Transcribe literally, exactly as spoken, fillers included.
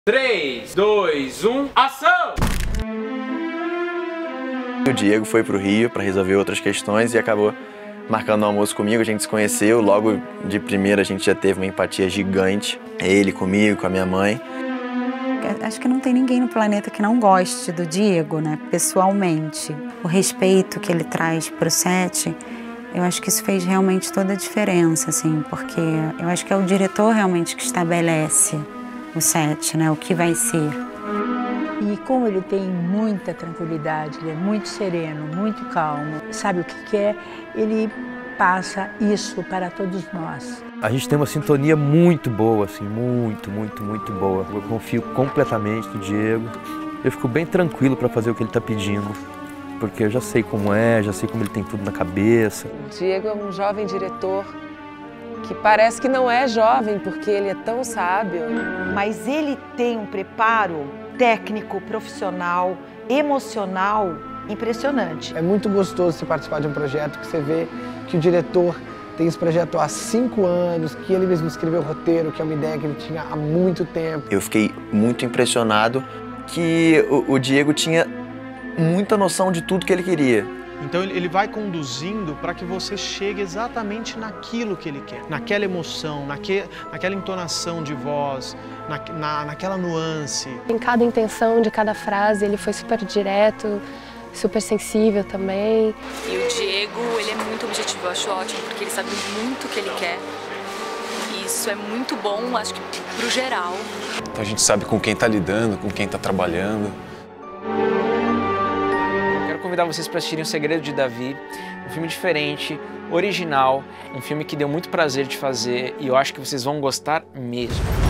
três, dois, um, ação! O Diego foi pro Rio para resolver outras questões e acabou marcando um almoço comigo. A gente se conheceu, logo de primeira a gente já teve uma empatia gigante. Ele comigo, com a minha mãe. Acho que não tem ninguém no planeta que não goste do Diego, né, pessoalmente. O respeito que ele traz pro set, eu acho que isso fez realmente toda a diferença, assim, porque eu acho que é o diretor realmente que estabelece o set, né, o que vai ser. E como ele tem muita tranquilidade, ele é muito sereno, muito calmo, sabe o que quer, ele passa isso para todos nós. A gente tem uma sintonia muito boa, assim, muito, muito, muito boa. Eu confio completamente no Diego. Eu fico bem tranquilo para fazer o que ele está pedindo, porque eu já sei como é, já sei como ele tem tudo na cabeça. O Diego é um jovem diretor que parece que não é jovem, porque ele é tão sábio. Mas ele tem um preparo técnico, profissional, emocional impressionante. É muito gostoso você participar de um projeto que você vê que o diretor tem esse projeto há cinco anos, que ele mesmo escreveu o roteiro, que é uma ideia que ele tinha há muito tempo. Eu fiquei muito impressionado que o, o Diego tinha muita noção de tudo que ele queria. Então ele vai conduzindo para que você chegue exatamente naquilo que ele quer, naquela emoção, naque, naquela entonação de voz, na, na, naquela nuance. Em cada intenção de cada frase ele foi super direto, super sensível também. E o Diego, ele é muito objetivo, eu acho ótimo, porque ele sabe muito o que ele quer. E isso é muito bom, acho que pro geral. Então a gente sabe com quem tá lidando, com quem tá trabalhando. Convidar vocês para assistirem O Segredo de Davi, um filme diferente, original, um filme que deu muito prazer de fazer e eu acho que vocês vão gostar mesmo.